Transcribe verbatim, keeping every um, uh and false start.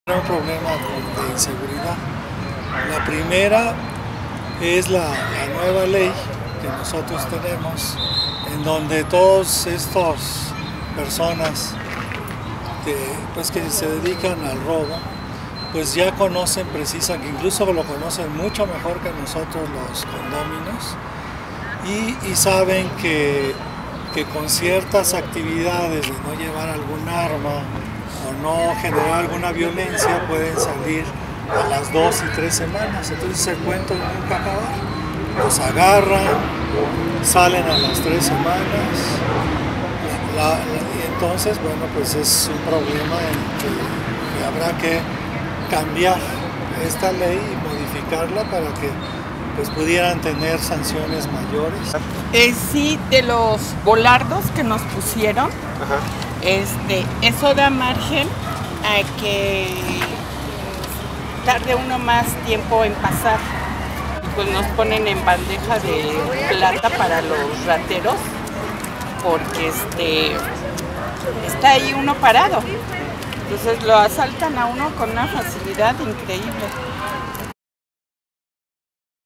Un problema de inseguridad. La primera es la, la nueva ley que nosotros tenemos, en donde todas estas personas que, pues, que se dedican al robo, pues ya conocen precisa, que incluso lo conocen mucho mejor que nosotros los condóminos, y, y saben que, que con ciertas actividades de no llevar algún arma o no generar alguna violencia pueden salir a las dos y tres semanas. Entonces el cuento nunca acaba. Los agarran, salen a las tres semanas la, la, y entonces, bueno, pues es un problema en que, que habrá que cambiar esta ley y modificarla para que pues pudieran tener sanciones mayores. Eh, sí, de los volardos que nos pusieron, ajá. Este, eso da margen a que tarde uno más tiempo en pasar. Pues nos ponen en bandeja de plata para los rateros, porque este, está ahí uno parado. Entonces lo asaltan a uno con una facilidad increíble.